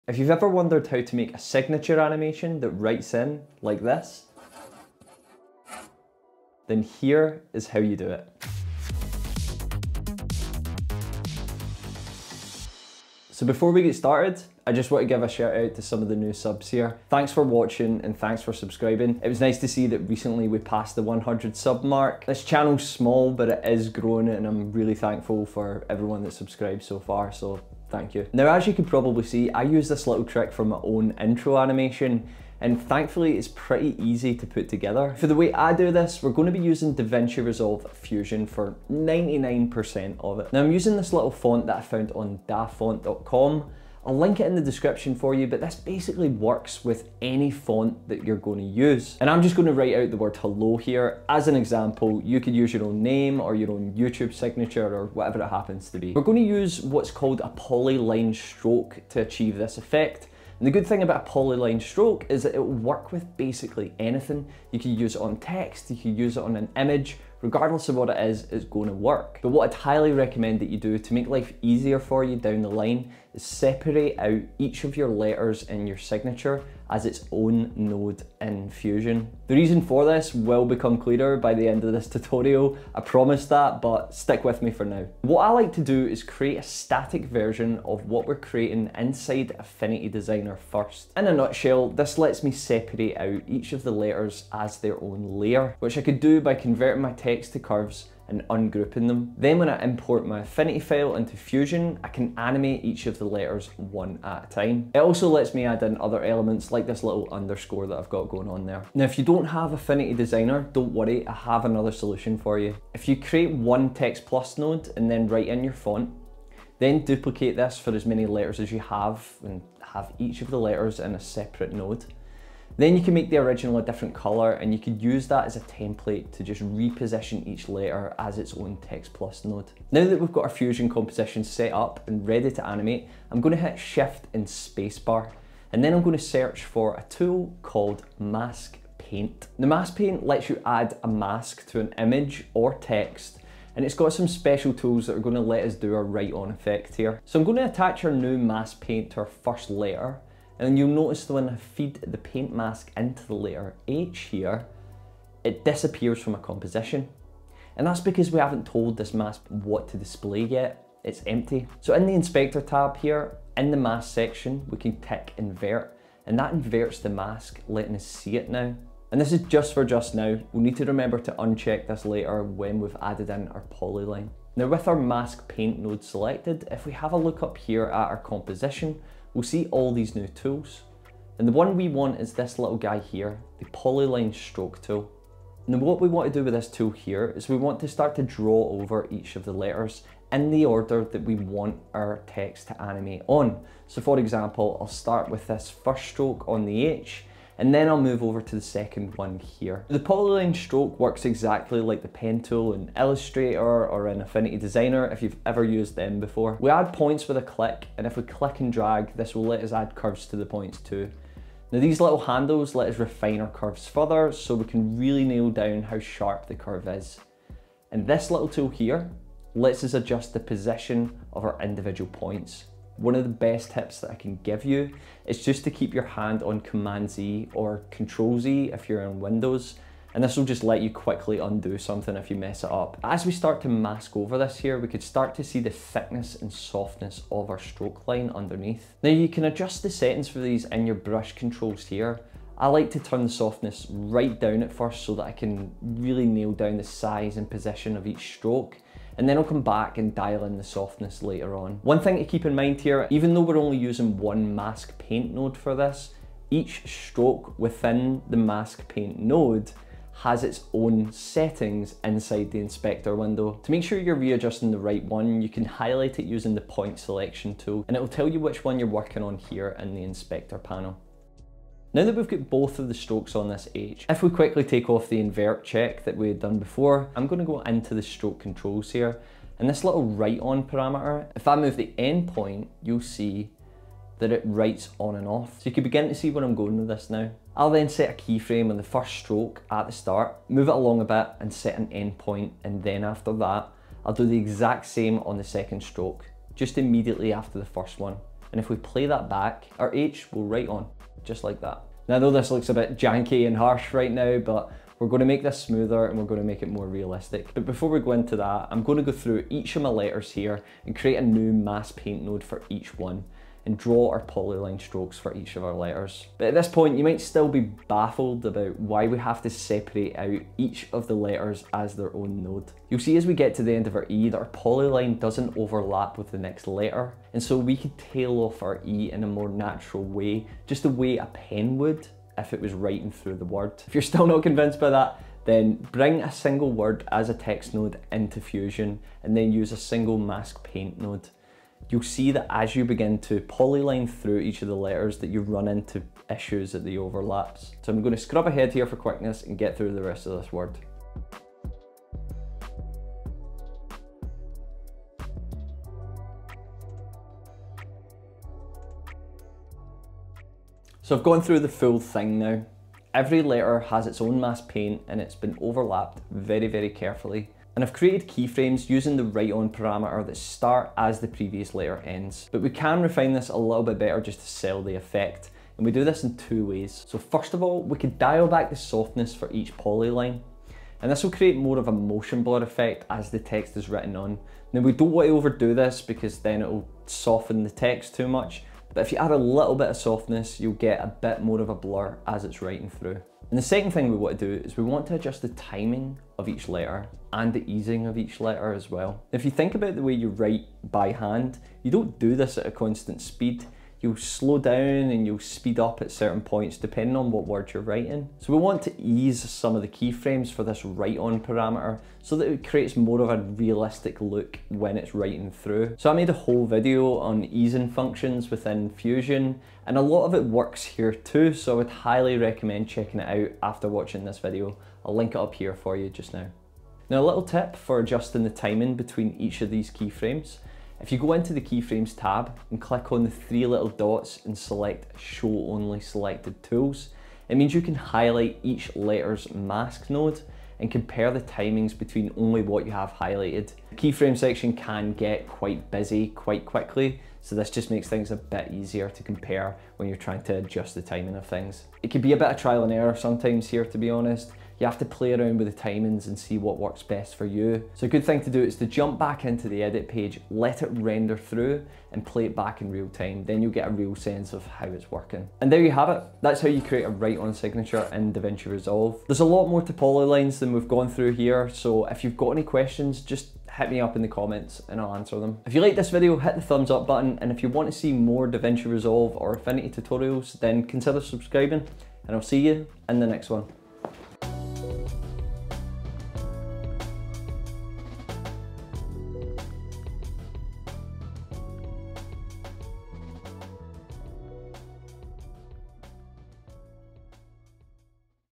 If you've ever wondered how to make a signature animation that writes in like this, then here is how you do it. So before we get started, I just want to give a shout out to some of the new subs here. Thanks for watching and thanks for subscribing. It was nice to see that recently we passed the 100 sub mark. This channel's small, but it is growing and I'm really thankful for everyone that's subscribed so far, so thank you. Now, as you can probably see, I use this little trick for my own intro animation, and thankfully it's pretty easy to put together. For the way I do this, we're going to be using DaVinci Resolve Fusion for 99% of it. Now I'm using this little font that I found on dafont.com. I'll link it in the description for you, but this basically works with any font that you're going to use. And I'm just going to write out the word hello here. As an example, you could use your own name or your own YouTube signature or whatever it happens to be. We're going to use what's called a polyline stroke to achieve this effect. And the good thing about a polyline stroke is that it will work with basically anything. You can use it on text, you can use it on an image, regardless of what it is, it's going to work. But what I'd highly recommend that you do to make life easier for you down the line is separate out each of your letters in your signature as its own node in Fusion. The reason for this will become clearer by the end of this tutorial, I promise that, but stick with me for now. What I like to do is create a static version of what we're creating inside Affinity Designer first. In a nutshell, this lets me separate out each of the letters as their own layer, which I could do by converting my text to curves and ungrouping them. Then when I import my Affinity file into Fusion, I can animate each of the letters one at a time. It also lets me add in other elements like this little underscore that I've got going on there. Now, if you don't have Affinity Designer, don't worry, I have another solution for you. If you create one Text Plus node and then write in your font, then duplicate this for as many letters as you have and have each of the letters in a separate node. Then you can make the original a different color and you could use that as a template to just reposition each letter as its own Text Plus node. Now that we've got our Fusion composition set up and ready to animate, I'm going to hit Shift and Spacebar, and then I'm going to search for a tool called Mask Paint. The Mask Paint lets you add a mask to an image or text, and it's got some special tools that are going to let us do a write-on effect here. So I'm going to attach our new Mask Paint to our first layer. And you'll notice that when I feed the paint mask into the letter H here, it disappears from a composition. And that's because we haven't told this mask what to display yet. It's empty. So in the Inspector tab here, in the mask section, we can tick Invert, and that inverts the mask, letting us see it now. And this is just for just now. We'll need to remember to uncheck this later when we've added in our polyline. Now with our mask paint node selected, if we have a look up here at our composition, we'll see all these new tools. And the one we want is this little guy here, the Polyline Stroke tool. And then what we want to do with this tool here is we want to start to draw over each of the letters in the order that we want our text to animate on. So for example, I'll start with this first stroke on the H, and then I'll move over to the second one here. The Polyline Stroke works exactly like the pen tool in Illustrator or in Affinity Designer if you've ever used them before. We add points with a click, and if we click and drag, this will let us add curves to the points too. Now these little handles let us refine our curves further so we can really nail down how sharp the curve is. And this little tool here lets us adjust the position of our individual points. One of the best tips that I can give you is just to keep your hand on Command Z or Control Z if you're on Windows, and this will just let you quickly undo something if you mess it up. As we start to mask over this here, we could start to see the thickness and softness of our stroke line underneath. Now you can adjust the settings for these in your brush controls here. I like to turn the softness right down at first so that I can really nail down the size and position of each stroke. And then I'll come back and dial in the softness later on. One thing to keep in mind here, even though we're only using one mask paint node for this, each stroke within the mask paint node has its own settings inside the inspector window. To make sure you're readjusting the right one, you can highlight it using the point selection tool, and it will tell you which one you're working on here in the inspector panel. Now that we've got both of the strokes on this H, if we quickly take off the invert check that we had done before, I'm going to go into the stroke controls here, and this little write on parameter, if I move the end point, you'll see that it writes on and off. So you can begin to see where I'm going with this now. I'll then set a keyframe on the first stroke at the start, move it along a bit and set an end point, and then after that, I'll do the exact same on the second stroke, just immediately after the first one. And if we play that back, our H will write on, just like that. Now I know this looks a bit janky and harsh right now, but we're going to make this smoother and we're going to make it more realistic. But before we go into that, I'm going to go through each of my letters here and create a new mask paint node for each one and draw our polyline strokes for each of our letters. But at this point, you might still be baffled about why we have to separate out each of the letters as their own node. You'll see as we get to the end of our E that our polyline doesn't overlap with the next letter, and so we could tail off our E in a more natural way, just the way a pen would if it was writing through the word. If you're still not convinced by that, then bring a single word as a text node into Fusion and then use a single mask paint node. You'll see that as you begin to polyline through each of the letters that you run into issues at the overlaps. So I'm going to scrub ahead here for quickness and get through the rest of this word. So I've gone through the full thing now. Every letter has its own mask paint and it's been overlapped very, very carefully. And I've created keyframes using the write on parameter that start as the previous letter ends. But we can refine this a little bit better just to sell the effect. And we do this in two ways. So first of all, we could dial back the softness for each polyline. And this will create more of a motion blur effect as the text is written on. Now we don't want to overdo this because then it will soften the text too much. But if you add a little bit of softness, you'll get a bit more of a blur as it's writing through. And the second thing we want to do is we want to adjust the timing of each letter and the easing of each letter as well. If you think about the way you write by hand, you don't do this at a constant speed. You'll slow down and you'll speed up at certain points depending on what word you're writing. So we want to ease some of the keyframes for this write on parameter so that it creates more of a realistic look when it's writing through. So I made a whole video on easing functions within Fusion and a lot of it works here too, so I would highly recommend checking it out after watching this video. I'll link it up here for you just now. Now a little tip for adjusting the timing between each of these keyframes. If you go into the keyframes tab and click on the three little dots and select show only selected tools, it means you can highlight each letter's mask node and compare the timings between only what you have highlighted. The keyframe section can get quite busy quite quickly, so this just makes things a bit easier to compare when you're trying to adjust the timing of things. It can be a bit of trial and error sometimes here, to be honest. You have to play around with the timings and see what works best for you. So a good thing to do is to jump back into the edit page, let it render through and play it back in real time. Then you'll get a real sense of how it's working. And there you have it. That's how you create a write-on signature in DaVinci Resolve. There's a lot more to polylines than we've gone through here. So if you've got any questions, just hit me up in the comments and I'll answer them. If you like this video, hit the thumbs up button. And if you want to see more DaVinci Resolve or Affinity tutorials, then consider subscribing and I'll see you in the next one.